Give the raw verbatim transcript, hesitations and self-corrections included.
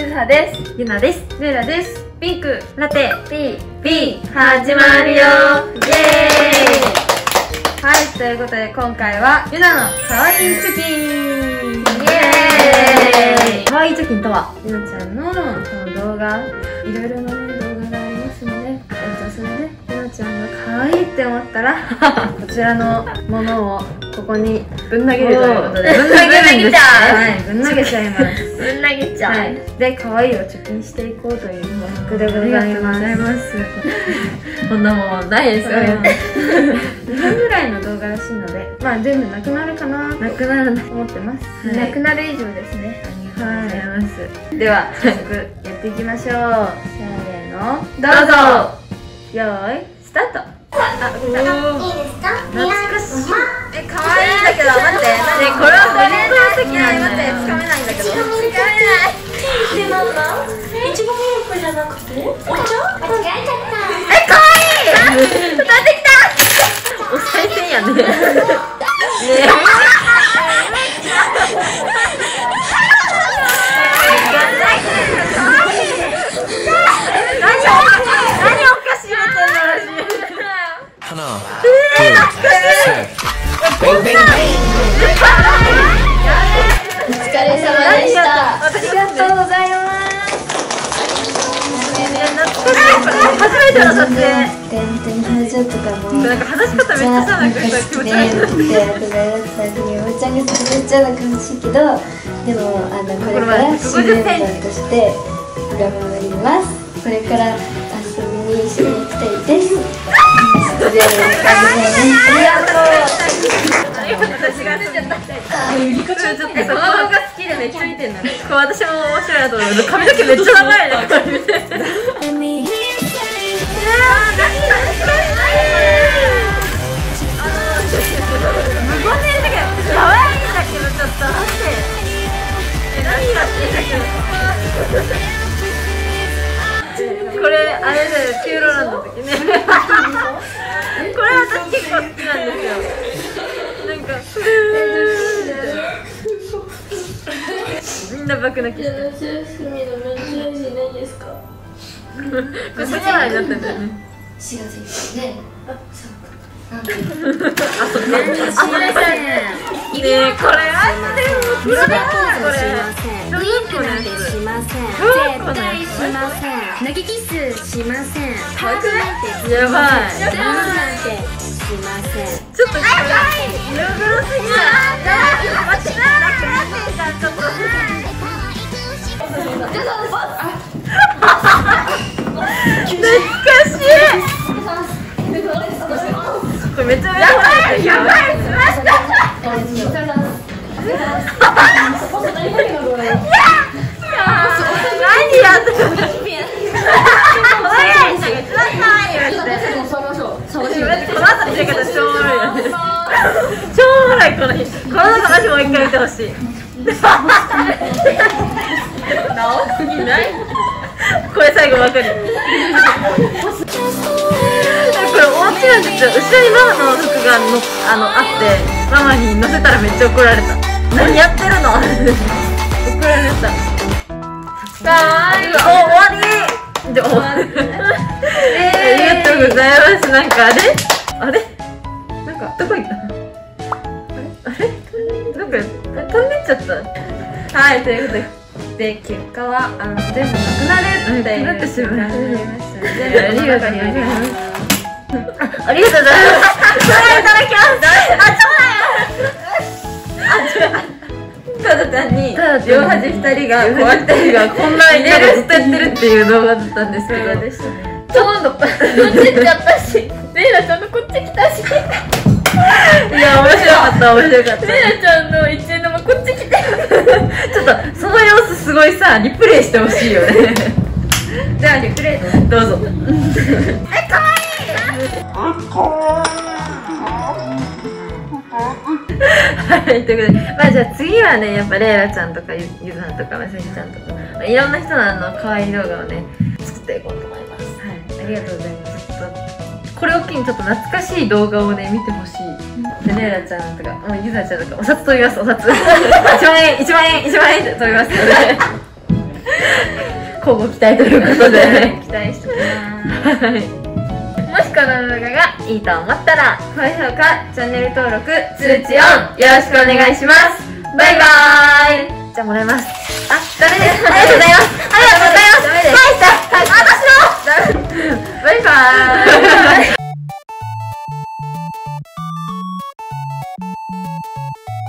ずはです。 ゆなです。 レイラです。ピンクラテピピ始まるよ。イエーイ。 はい、ということで今回はゆなのかわいい貯金。イエーイ。 かわいい貯金とは、 ゆなちゃんのその動画、いろいろなね動画がありますので、えっとそれでゆなちゃんがかわいいって思ったらこちらのものをここにぶん投げるということで、 ぶん投げるんですね。 はい、ぶん投げちゃいます。 ぶん投げちゃう。 はい、で可愛いを貯金していこうという企画でございます。 こんなもんないですよ。 にふんぐらいの動画らしいので、まあ全部なくなるかな、なくなると思ってます。 はい、 なくなる以上ですね。ありがとうございます。では早速やっていきましょう。せーの、どうぞ。よーい、スタート。あ、いいですか？懐かしい。え、可愛いんだけど、待って。ね、これは誰の時なんだよ。つかめないんだけど。つかめない。 で、なんだ？いちごミルクじゃなくて？お茶？間違えちゃった。 え、可愛い。歌ってきた。 お賽銭やね。ね。 お疲れ様でした。 ありがとうございます。初めての撮影。 表情とかもなんか話し方めっちゃさ、なんか気持ち悪い。 おばちゃんがめっちゃなんか欲しいけど、でもあのこれから新メンバーとして頑張ります。これから遊びに一緒に行きたいです。ありがとう。 私が出ちゃった。ちょっとその動画好きでめっちゃ見てんだね。これ私も面白いなと思う。髪の毛めっちゃ長いね。これ見て。無言でいるだけど可愛いんだけど、ちょっと待って。え、何が好きだけど。これあれだよ、ピューロランドの時ね。これ私結構好きなんですよ。なんかみんな爆泣きして。 夏休みの夏休みないですか？ これシニアになったんだよね。 しがついてね。あ、そうか。 あ、そうか。ねえ、これマジでもプロだな、これ。 ウインクなんてしません。絶対しません。投げキスしません。ハグなんてやばい。 全部なんてしません。 ちょっとこれ色黒すぎない？待って、なくなってんじゃん、ちょっと。懐かしい。これめっちゃやばい、やばい、しました。何やってるの？お願いします。この後の見せ方超おもろいよね。超おもろいこの日。この中私もう一回見てほしい。直すぎない？これ最後わかる。これお家なんですよ。後ろにママの服がのあのあってママに乗せたらめっちゃ怒られた。何やってるの？怒られた。かわいい。お、終わり。で、終わり。ありがとうございます。なんかあれ？あれ？なんかどこ行った？あれ？あれ？なんか飛んでっちゃった。はい、ということで、で結果はあの全部なくなるってなってしまいましたので、ありがとうございます。ありがとうございます。いただきます。あ、そうだよ。あ、違う。ただ単に両端二人がこうやってがこんなになんかずっとやってるっていう動画だったんですけど、ちょうどこっち行っちゃったし、レイラちゃんのこっち来たし。いや面白かった面白かった。レイラちゃんの一円玉こっち来て。ちょっとその様子すごいさリプレイしてほしいよね。じゃあリプレイどうぞ。え、可愛い。はい、ということで、まあじゃあ次はね、やっぱレイラちゃんとかゆずはんとかまさきちゃんとか、まあ、いろんな人のあの可愛い動画をね作っていこうと思います。はい、ありがとうございます。ちょっとこれを機にちょっと懐かしい動画をね見てほしい。でレイラちゃんとか、もうゆずはちゃんとかお札取ります。お札いちまんえんいちまんえんいちまんえんって取りますので今後期待ということで期待してますはいもしこの動画がいいと思ったら高評価チャンネル登録通知オンよろしくお願いしますバイバーイじゃあもらいますあ、ダメですありがとうございますありがとうございますダメですはい、じゃあ、私のバイバーイ